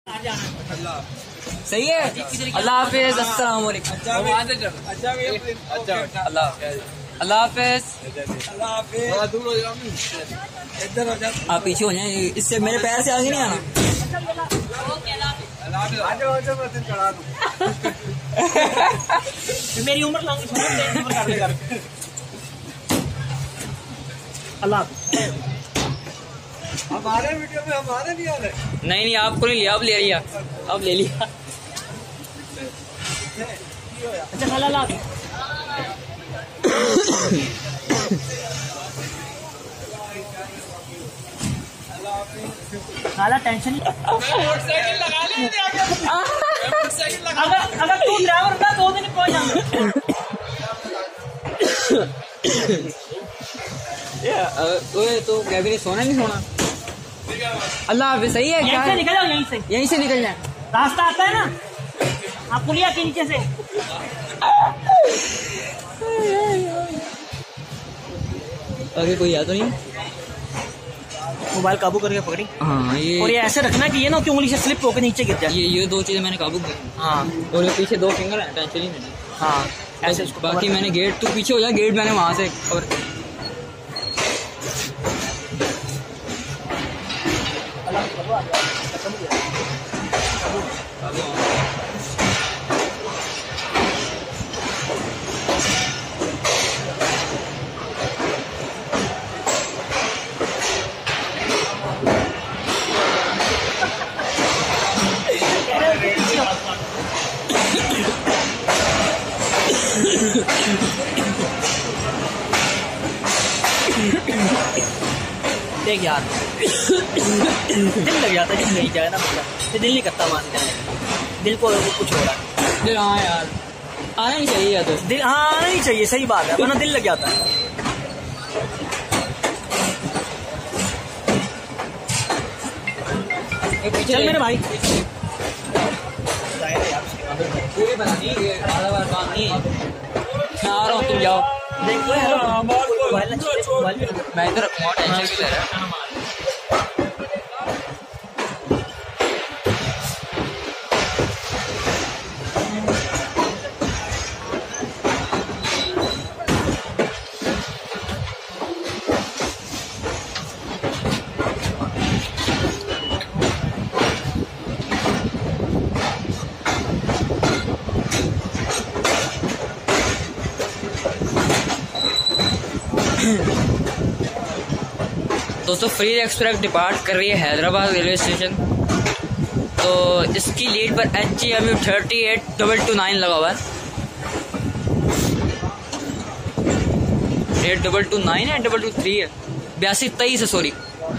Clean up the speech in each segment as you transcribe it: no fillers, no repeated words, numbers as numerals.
सही है। अल्लाह हाफिज। अस्सलाम वालेकुम। अल्लाह हाफिज। आप पीछे हो जाए, इससे मेरे पैर से आगे नहीं आना। मेरी उम्र अल्लाह हमारे वीडियो में हमारे भी आ रहे। नहीं आपको नहीं लिया, अब ले लिया, अब ले लिया। अच्छा खाला खाला टेंशन मोटरसाइकिल लगा ले। अगर तू ड्राइवर होता 2 दिन पहुंच जाऊंगा। तो कैबिन सोना नहीं सोना। अल्लाह हाफिज। सही है। क्या निकल जाओ यहीं से निकल जाए। रास्ता आता है ना, आप पुलिया के नीचे से। आगे कोई आ तो नहीं। मोबाइल काबू करके पकड़ी। हाँ ये, और ये ऐसे रखना कि ये ना कि उंगली से स्लिप होकर नीचे गिर जाए। ये 2 चीजें मैंने काबू की। हाँ और ये पीछे 2 फिंगर है, टेंशन ही नहीं। हाँ ऐसे उसको। बाकी मैंने गेट, तू पीछे हो जाए, गेट मैंने वहां से कवर। देख यार दिल लग जाता है जब नहीं जाए ना, मतलब दिल नहीं करता वहां से जाने का। दिल को कुछ हो रहा है। दिल, हाँ यार आना ही चाहिए या तो दिल, हाँ आना ही चाहिए। सही बात है, वरना दिल लग जाता है। चल मेरे भाई, पूरी बनानी है, आधा बार काम नहीं है। मैं आ रहा हूँ, तुम जाओ। मैं इधर रखूँगा, टेंशन भी ले रहा है। दोस्तों फ्री एक्सप्रेस डिपार्ट कर रही है हैदराबाद रेलवे स्टेशन। तो इसकी लीड पर HGMU 38229 लगा हुआ है। 8229 है, 223 है, 8223 है, सॉरी।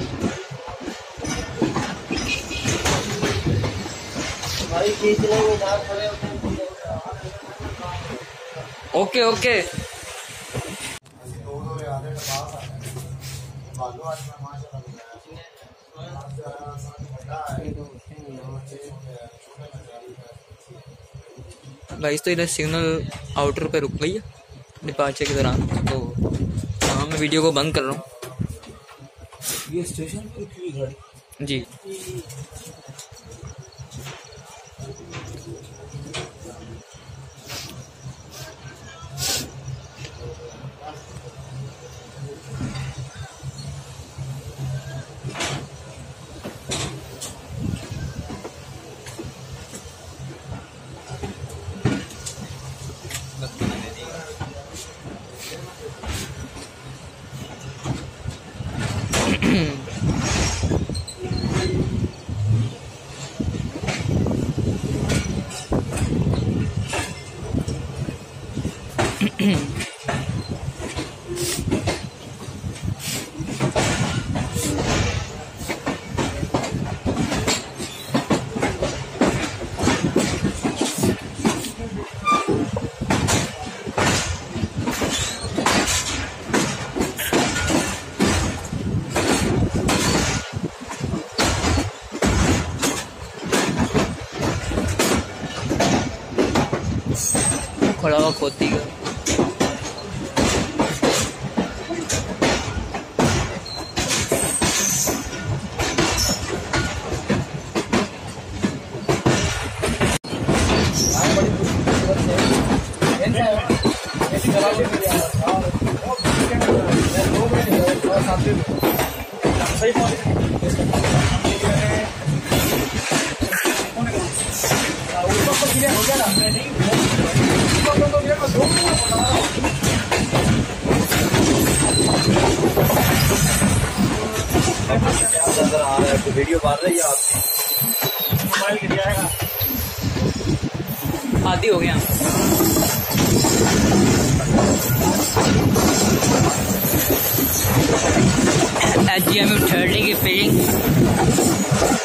Okay okay. गाइस तो इधर सिग्नल आउटर पे रुक गई है डिपार्चर के दौरान, तो हाँ मैं वीडियो को बंद कर रहा हूँ। ये स्टेशन पे रुकी हुई गाड़ी जी। खड़ा हुआ खोती का। नजर आ रहा है तो वीडियो बार रही है आपकी मोबाइल गिर जाएगा। आदि हो गया। HGMU 30 की फीलिंग